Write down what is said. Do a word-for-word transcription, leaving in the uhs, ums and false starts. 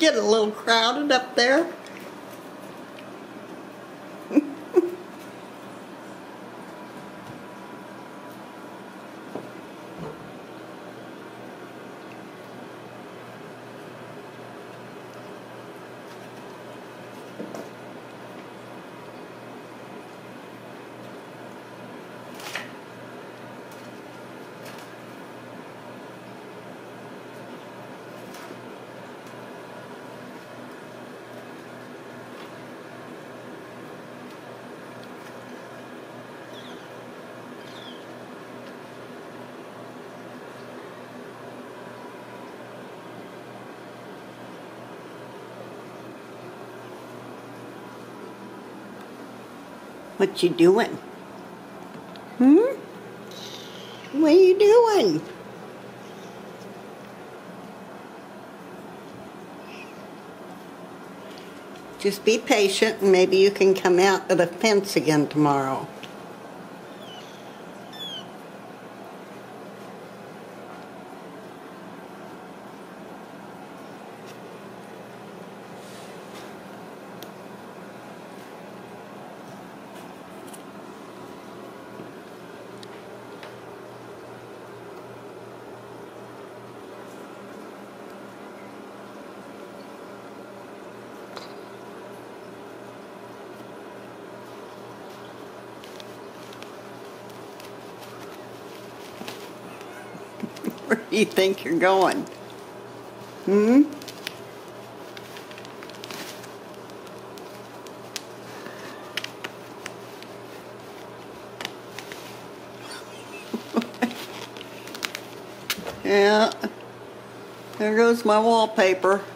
get a little crowded up there. What you doing? Hmm? What are you doing? Just be patient and maybe you can come out of the fence again tomorrow. Where do you think you're going? Hmm? Yeah. There goes my wallpaper.